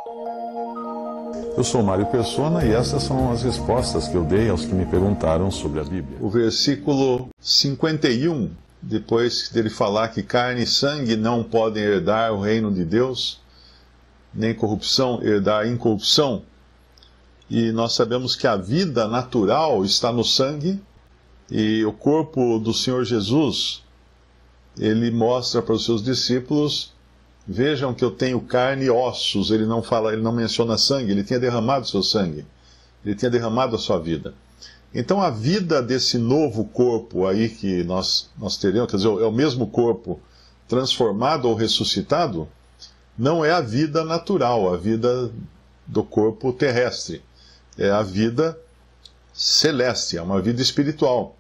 Eu sou Mário Persona e essas são as respostas que eu dei aos que me perguntaram sobre a Bíblia. O versículo 51, depois dele falar que carne e sangue não podem herdar o reino de Deus, nem corrupção herdar incorrupção, e nós sabemos que a vida natural está no sangue, e o corpo do Senhor Jesus, ele mostra para os seus discípulos: vejam que eu tenho carne e ossos. Ele não menciona sangue, ele tinha derramado seu sangue, ele tinha derramado a sua vida. Então a vida desse novo corpo aí que nós teremos, quer dizer, é o mesmo corpo transformado ou ressuscitado, não é a vida natural, a vida do corpo terrestre. É a vida celeste, é uma vida espiritual.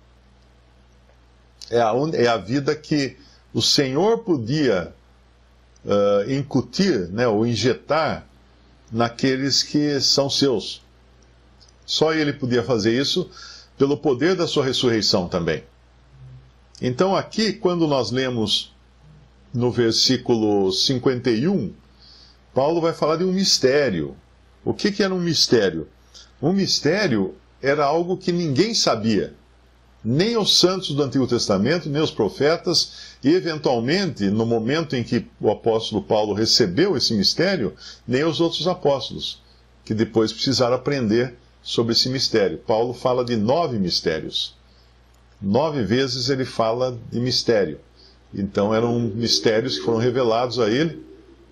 É a vida que o Senhor podia incutir, né, ou injetar naqueles que são seus. Só Ele podia fazer isso pelo poder da sua ressurreição também. Então aqui, quando nós lemos no versículo 51, Paulo vai falar de um mistério. O que era um mistério? Um mistério era algo que ninguém sabia. Nem os santos do Antigo Testamento, nem os profetas, e eventualmente, no momento em que o apóstolo Paulo recebeu esse mistério, nem os outros apóstolos, que depois precisaram aprender sobre esse mistério. Paulo fala de 9 mistérios. 9 vezes ele fala de mistério. Então eram mistérios que foram revelados a ele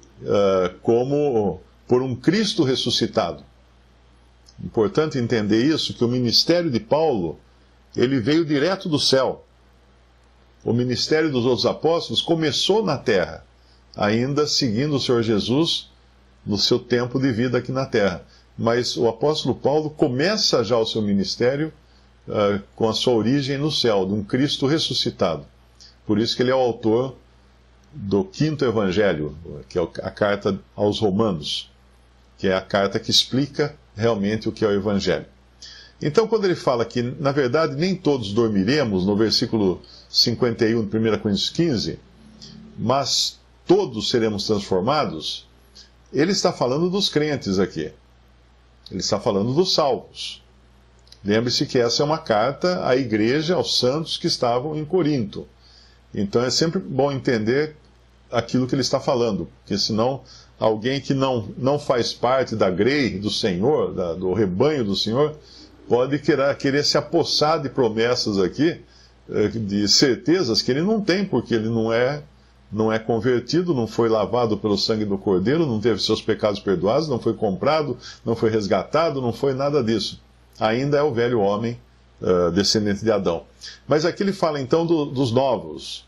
como por um Cristo ressuscitado. Importante entender isso, que o ministério de Paulo, ele veio direto do céu. O ministério dos outros apóstolos começou na terra, ainda seguindo o Senhor Jesus no seu tempo de vida aqui na terra. Mas o apóstolo Paulo começa já o seu ministério com a sua origem no céu, de um Cristo ressuscitado. Por isso que ele é o autor do 5º Evangelho, que é a carta aos Romanos, que é a carta que explica realmente o que é o Evangelho. Então, quando ele fala que, na verdade, nem todos dormiremos, no versículo 51 de 1 Coríntios 15, mas todos seremos transformados, ele está falando dos crentes aqui. Ele está falando dos salvos. Lembre-se que essa é uma carta à igreja, aos santos que estavam em Corinto. Então é sempre bom entender aquilo que ele está falando, porque senão alguém que não faz parte da grei do Senhor, do rebanho do Senhor, pode querer se apossar de promessas aqui, de certezas que ele não tem, porque ele não é convertido, não foi lavado pelo sangue do Cordeiro, não teve seus pecados perdoados, não foi comprado, não foi resgatado, não foi nada disso. Ainda é o velho homem, descendente de Adão. Mas aqui ele fala então dos novos.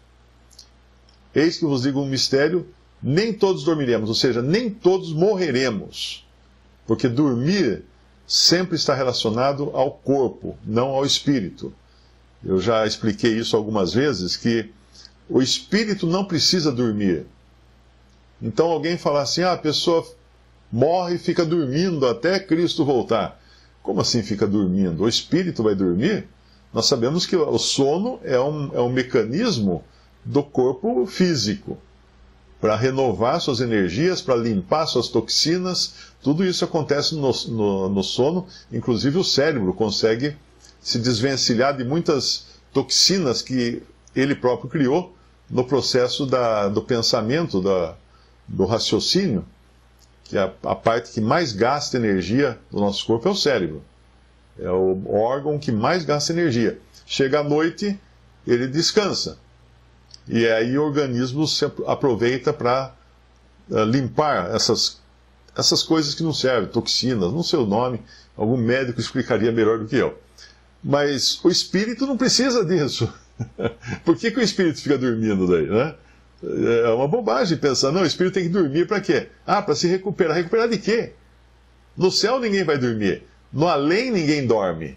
Eis que vos digo um mistério: nem todos dormiremos, ou seja, nem todos morreremos, porque dormir sempre está relacionado ao corpo, não ao espírito. Eu já expliquei isso algumas vezes, que o espírito não precisa dormir. Então alguém fala assim: a pessoa morre e fica dormindo até Cristo voltar. Como assim fica dormindo? O espírito vai dormir? Nós sabemos que o sono é um mecanismo do corpo físico, para renovar suas energias, para limpar suas toxinas. Tudo isso acontece no sono. Inclusive o cérebro consegue se desvencilhar de muitas toxinas que ele próprio criou no processo do pensamento, do raciocínio, que a parte que mais gasta energia do nosso corpo é o cérebro. É o órgão que mais gasta energia. Chega à noite, ele descansa. E aí o organismo se aproveita para limpar essas coisas que não servem, toxinas, não sei o nome, algum médico explicaria melhor do que eu. Mas o espírito não precisa disso. Por que o espírito fica dormindo daí, né? É uma bobagem pensar, não, o espírito tem que dormir para quê? Para se recuperar. Recuperar de quê? No céu ninguém vai dormir. No além ninguém dorme.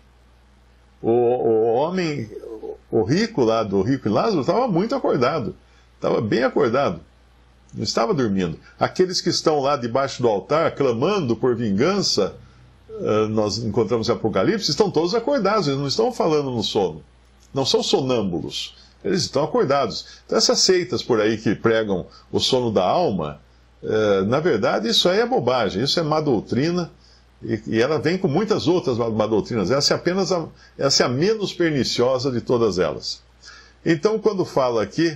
O homem, o rico lá, do rico e Lázaro, estava muito acordado. Estava bem acordado. Não estava dormindo. Aqueles que estão lá debaixo do altar, clamando por vingança, nós encontramos em Apocalipse, estão todos acordados. Eles não estão falando no sono. Não são sonâmbulos. Eles estão acordados. Então essas seitas por aí que pregam o sono da alma, Na verdade, isso aí é bobagem, isso é má doutrina, e ela vem com muitas outras má doutrinas. Essa é a menos perniciosa de todas elas. Então, quando fala aqui,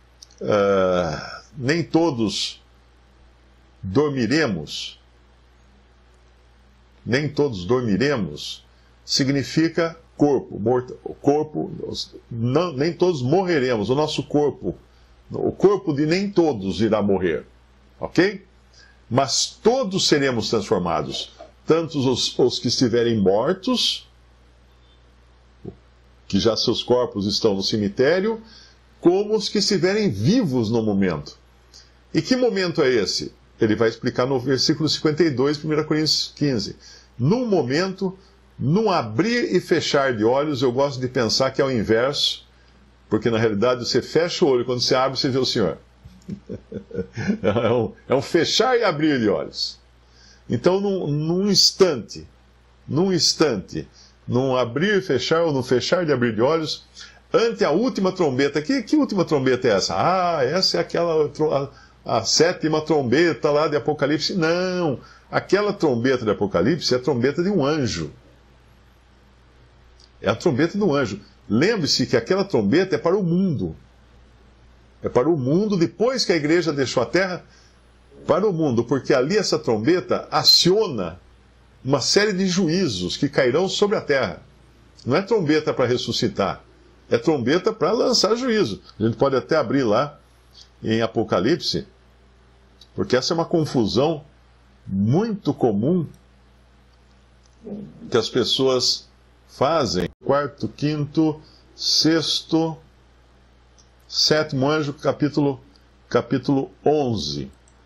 nem todos dormiremos, significa corpo, nem todos morreremos, o nosso corpo, o corpo de nem todos irá morrer, ok? Mas todos seremos transformados, tanto os que estiverem mortos, que já seus corpos estão no cemitério, como os que estiverem vivos no momento. E que momento é esse? Ele vai explicar no versículo 52, 1 Coríntios 15. Num momento, num abrir e fechar de olhos, eu gosto de pensar que é o inverso, porque na realidade você fecha o olho, quando você abre, você vê o Senhor. É um fechar e abrir de olhos. Então, num instante, num abrir e fechar, ou num fechar e abrir de olhos, ante a última trombeta. Que última trombeta é essa? Essa é aquela, a sétima trombeta lá de Apocalipse. Não, aquela trombeta de Apocalipse é a trombeta de um anjo. É a trombeta de um anjo. Lembre-se que aquela trombeta é para o mundo. É para o mundo, depois que a igreja deixou a terra, para o mundo, porque ali essa trombeta aciona uma série de juízos que cairão sobre a terra. Não é trombeta para ressuscitar, é trombeta para lançar juízo. A gente pode até abrir lá em Apocalipse, porque essa é uma confusão muito comum que as pessoas fazem. Quarto, quinto, sexto, sétimo anjo, capítulo 11.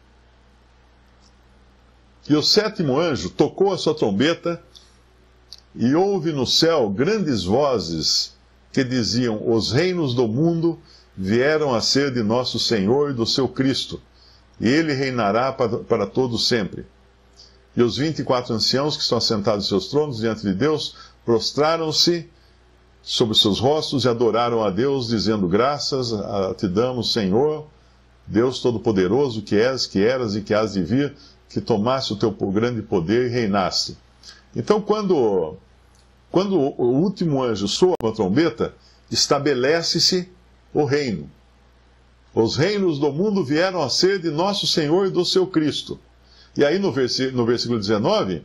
E o sétimo anjo tocou a sua trombeta, e houve no céu grandes vozes que diziam: os reinos do mundo vieram a ser de nosso Senhor e do seu Cristo, e ele reinará para todo sempre. E os 24 anciãos que estão assentados em seus tronos diante de Deus prostraram-se sobre seus rostos e adoraram a Deus, dizendo: graças te damos, Senhor, Deus Todo-Poderoso, que és, que eras e que hás de vir, que tomasse o teu grande poder e reinasse. Então, quando o último anjo soa a trombeta, estabelece-se o reino. Os reinos do mundo vieram a ser de nosso Senhor e do seu Cristo. E aí no versículo 19,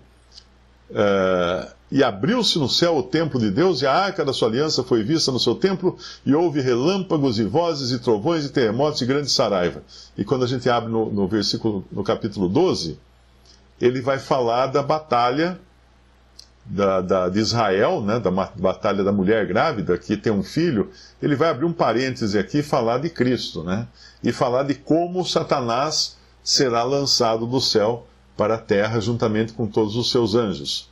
e abriu-se no céu o templo de Deus, e a arca da sua aliança foi vista no seu templo, e houve relâmpagos e vozes e trovões e terremotos e grande saraiva. E quando a gente abre no capítulo 12, ele vai falar da batalha de Israel, né, da batalha da mulher grávida, que tem um filho. Ele vai abrir um parêntese aqui e falar de Cristo, né, e falar de como Satanás será lançado do céu para a terra, juntamente com todos os seus anjos.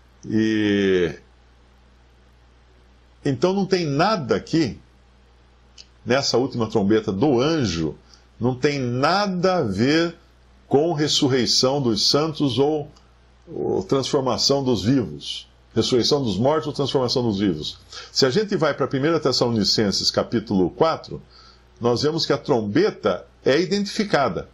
Então não tem nada aqui, nessa última trombeta do anjo, não tem nada a ver com ressurreição dos santos ou transformação dos vivos. Ressurreição dos mortos ou transformação dos vivos. Se a gente vai para 1 Tessalonicenses capítulo 4, nós vemos que a trombeta é identificada.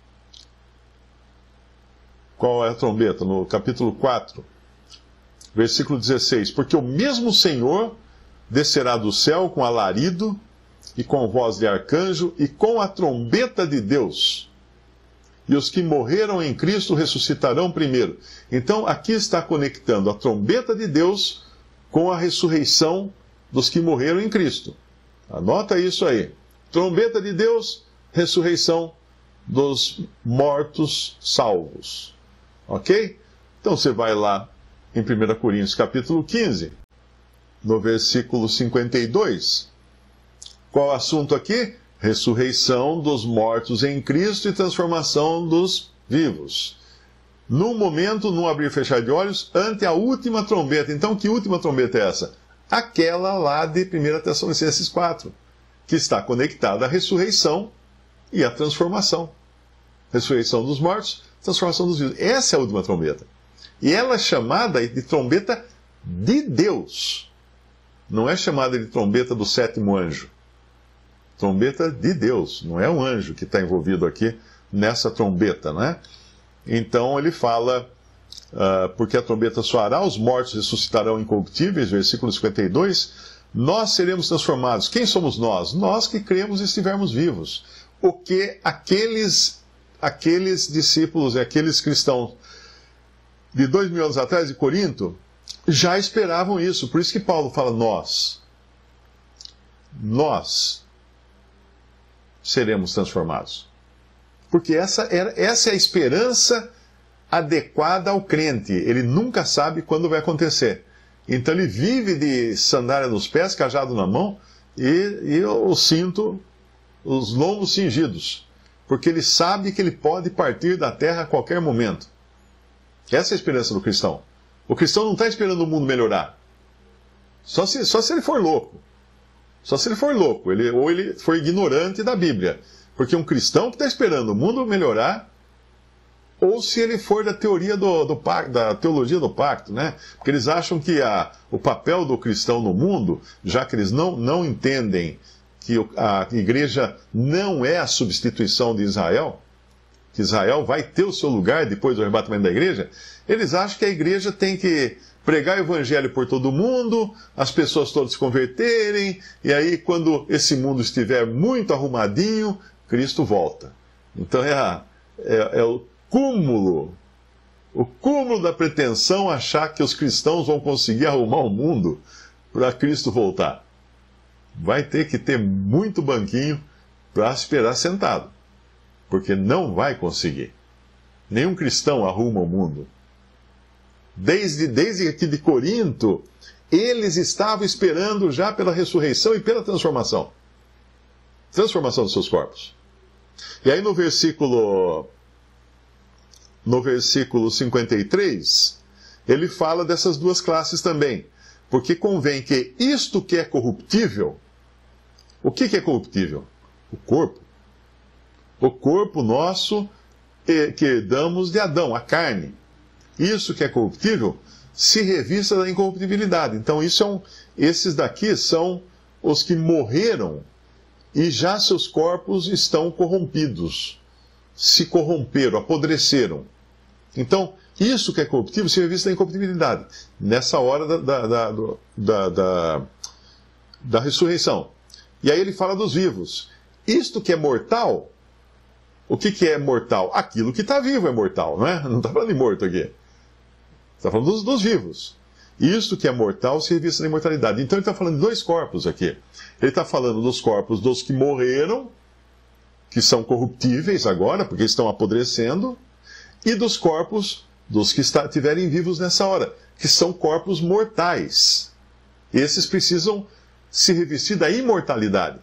Qual é a trombeta? No capítulo 4, versículo 16. Porque o mesmo Senhor descerá do céu com alarido, e com voz de arcanjo, e com a trombeta de Deus. E os que morreram em Cristo ressuscitarão primeiro. Então, aqui está conectando a trombeta de Deus com a ressurreição dos que morreram em Cristo. Anota isso aí. Trombeta de Deus, ressurreição dos mortos salvos. Ok? Então você vai lá em 1 Coríntios capítulo 15, no versículo 52. Qual o assunto aqui? Ressurreição dos mortos em Cristo e transformação dos vivos. Num momento, num abrir e fechar de olhos, ante a última trombeta. Então, que última trombeta é essa? Aquela lá de 1 Tessalonicenses 4, que está conectada à ressurreição e à transformação. Ressurreição dos mortos, transformação dos vivos. Essa é a última trombeta. E ela é chamada de trombeta de Deus. Não é chamada de trombeta do sétimo anjo. Trombeta de Deus. Não é um anjo que está envolvido aqui nessa trombeta, né? Então ele fala, porque a trombeta soará, os mortos ressuscitarão incorruptíveis, versículo 52, nós seremos transformados. Quem somos nós? Nós que cremos e estivermos vivos. O que aqueles discípulos, aqueles cristãos de 2000 anos atrás, de Corinto, já esperavam isso. Por isso que Paulo fala nós seremos transformados. Porque essa é a esperança adequada ao crente. Ele nunca sabe quando vai acontecer. Então ele vive de sandália nos pés, cajado na mão e o cinto, os lombos cingidos. Porque ele sabe que ele pode partir da terra a qualquer momento. Essa é a esperança do cristão. O cristão não está esperando o mundo melhorar. Só se ele for louco. Só se ele for louco. Ou ele for ignorante da Bíblia. Porque um cristão que está esperando o mundo melhorar, ou se ele for da teoria da teologia do pacto, né? Porque eles acham que o papel do cristão no mundo, já que eles não entendem que a igreja não é a substituição de Israel, que Israel vai ter o seu lugar depois do arrebatamento da igreja, eles acham que a igreja tem que pregar o evangelho por todo mundo, as pessoas todas se converterem, e aí quando esse mundo estiver muito arrumadinho, Cristo volta. Então é o cúmulo da pretensão achar que os cristãos vão conseguir arrumar o mundo para Cristo voltar. Vai ter que ter muito banquinho para esperar sentado. Porque não vai conseguir. Nenhum cristão arruma o mundo. Desde aqui de Corinto, eles estavam esperando já pela ressurreição e pela transformação. Transformação dos seus corpos. E aí no versículo 53, ele fala dessas duas classes também. Porque convém que isto que é corruptível, o que é corruptível? O corpo. O corpo nosso que herdamos de Adão, a carne. Isso que é corruptível se revista da incorruptibilidade. Então esses daqui são os que morreram e já seus corpos estão corrompidos. Se corromperam, apodreceram. Então, isso que é corruptível se revista da incorruptibilidade. Nessa hora da ressurreição. E aí ele fala dos vivos. Isto que é mortal, o que é mortal? Aquilo que está vivo é mortal, não é? Não está falando de morto aqui. Está falando dos vivos. Isto que é mortal se revista da imortalidade. Então ele está falando de dois corpos aqui. Ele está falando dos corpos dos que morreram, que são corruptíveis agora, porque estão apodrecendo, e dos corpos dos que estiverem vivos nessa hora, que são corpos mortais. Esses precisam se revestir da imortalidade.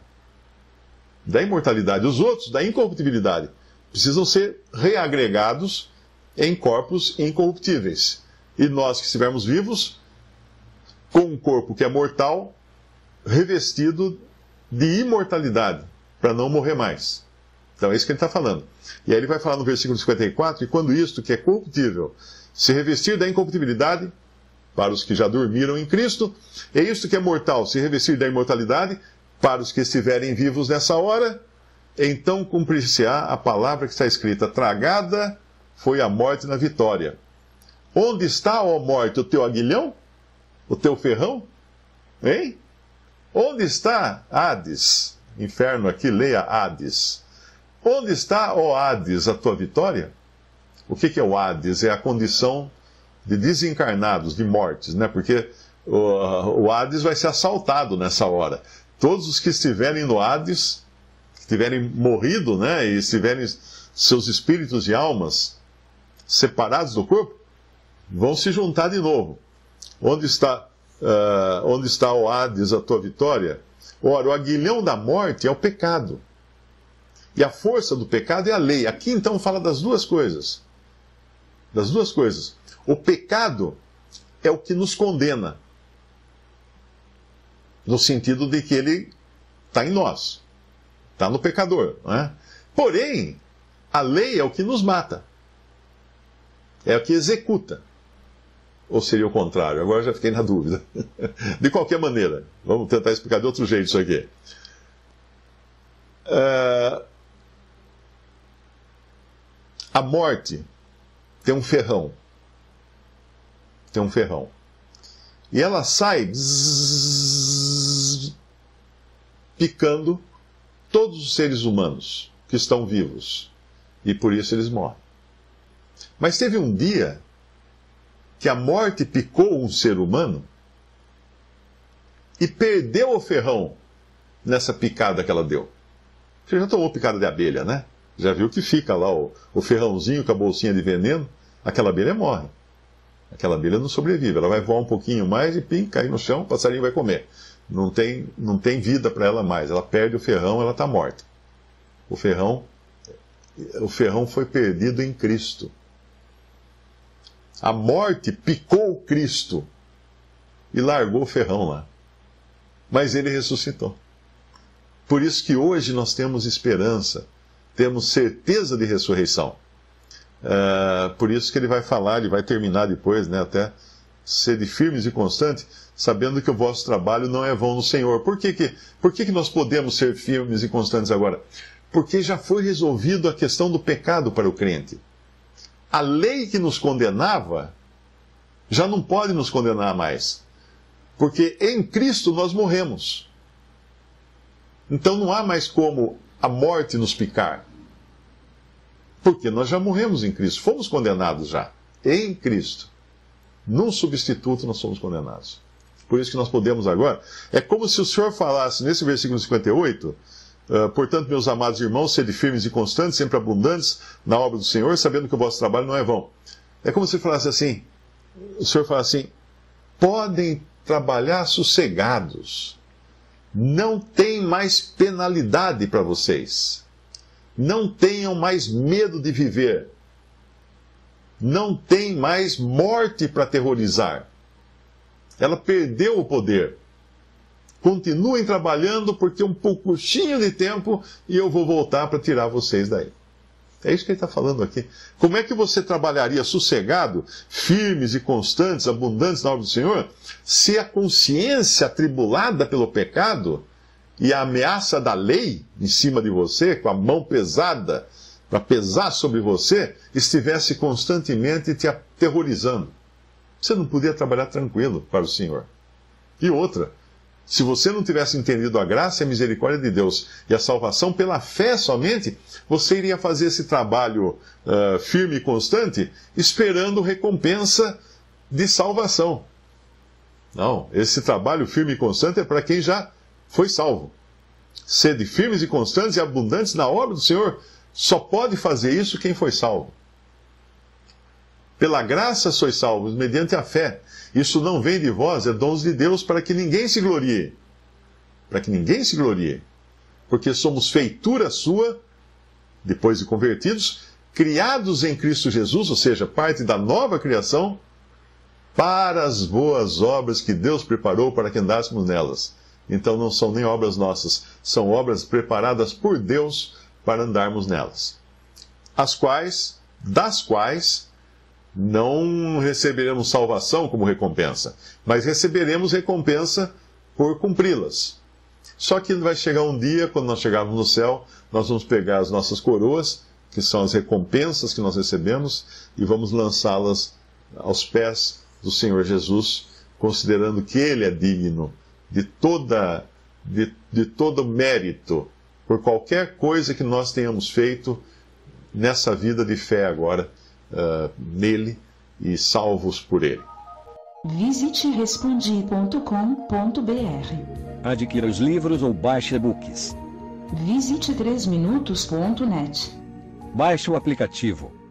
Da imortalidade. Os outros, da incorruptibilidade. Precisam ser reagregados em corpos incorruptíveis. E nós que estivermos vivos, com um corpo que é mortal, revestido de imortalidade, para não morrer mais. Então é isso que ele está falando. E aí ele vai falar no versículo 54, que quando isto que é corruptível se revestir da incorruptibilidade, para os que já dormiram em Cristo, e isto que é mortal se revestir da imortalidade, para os que estiverem vivos nessa hora, então cumprir-se-á a palavra que está escrita: tragada foi a morte na vitória. Onde está, ó morte, o teu aguilhão? O teu ferrão? Hein? Onde está Hades? Inferno aqui, leia Hades. Onde está, ó Hades, a tua vitória? O que é o Hades? É a condição de desencarnados, de mortes, né? Porque o Hades vai ser assaltado nessa hora. Todos os que estiverem no Hades, que tiverem morrido, né? E estiverem seus espíritos e almas separados do corpo, vão se juntar de novo. Onde está, ó Hades, a tua vitória? Ora, o aguilhão da morte é o pecado. E a força do pecado é a lei. Aqui então fala das duas coisas. Das duas coisas. O pecado é o que nos condena. No sentido de que ele está em nós. Está no pecador. Não é? Porém, a lei é o que nos mata. É o que executa. Ou seria o contrário? Agora já fiquei na dúvida. De qualquer maneira, vamos tentar explicar de outro jeito isso aqui. A morte tem um ferrão. Tem um ferrão. E ela sai picando todos os seres humanos que estão vivos. E por isso eles morrem. Mas teve um dia que a morte picou um ser humano e perdeu o ferrão nessa picada que ela deu. Você já tomou picada de abelha, né? Já viu que fica lá o ferrãozinho com a bolsinha de veneno? Aquela abelha morre. Aquela abelha não sobrevive. Ela vai voar um pouquinho mais e cair no chão, o passarinho vai comer. Não tem vida para ela mais. Ela perde o ferrão, ela está morta. O ferrão foi perdido em Cristo. A morte picou Cristo e largou o ferrão lá. Mas ele ressuscitou. Por isso que hoje nós temos esperança, temos certeza de ressurreição. Por isso que ele vai falar, ele vai terminar depois, né, até sede firmes e constantes, sabendo que o vosso trabalho não é vão no Senhor. Por que nós podemos ser firmes e constantes agora? Porque já foi resolvido a questão do pecado para o crente. A lei que nos condenava já não pode nos condenar mais. Porque em Cristo nós morremos. Então não há mais como a morte nos picar. Porque nós já morremos em Cristo. Fomos condenados já. Em Cristo. Num substituto nós somos condenados. Por isso que nós podemos agora. É como se o Senhor falasse nesse versículo 58... portanto, meus amados irmãos, sede firmes e constantes, sempre abundantes na obra do Senhor, sabendo que o vosso trabalho não é vão. É como se falasse assim, o Senhor fala assim, podem trabalhar sossegados, não tem mais penalidade para vocês, não tenham mais medo de viver, não tem mais morte para aterrorizar. Ela perdeu o poder. Continuem trabalhando porque um pouquinho de tempo e eu vou voltar para tirar vocês daí. É isso que ele está falando aqui. Como é que você trabalharia sossegado, firmes e constantes, abundantes na obra do Senhor, se a consciência atribulada pelo pecado e a ameaça da lei em cima de você, com a mão pesada, para pesar sobre você, estivesse constantemente te aterrorizando? Você não podia trabalhar tranquilo para o Senhor. E outra, se você não tivesse entendido a graça e a misericórdia de Deus e a salvação pela fé somente, você iria fazer esse trabalho firme e constante, esperando recompensa de salvação. Não, esse trabalho firme e constante é para quem já foi salvo. Sede firmes e constantes e abundantes na obra do Senhor, só pode fazer isso quem foi salvo. Pela graça sois salvos, mediante a fé. Isso não vem de vós, é dons de Deus para que ninguém se glorie. Para que ninguém se glorie. Porque somos feitura sua, depois de convertidos, criados em Cristo Jesus, ou seja, parte da nova criação, para as boas obras que Deus preparou para que andássemos nelas. Então não são nem obras nossas, são obras preparadas por Deus para andarmos nelas. Das quais não receberemos salvação como recompensa, mas receberemos recompensa por cumpri-las. Só que vai chegar um dia, quando nós chegarmos no céu, nós vamos pegar as nossas coroas, que são as recompensas que nós recebemos, e vamos lançá-las aos pés do Senhor Jesus, considerando que Ele é digno de todo mérito, por qualquer coisa que nós tenhamos feito nessa vida de fé agora, nele e salvos por ele. Visite respondi.com.br. Adquira os livros ou baixe e-books. Visite 3minutos.net. Baixe o aplicativo.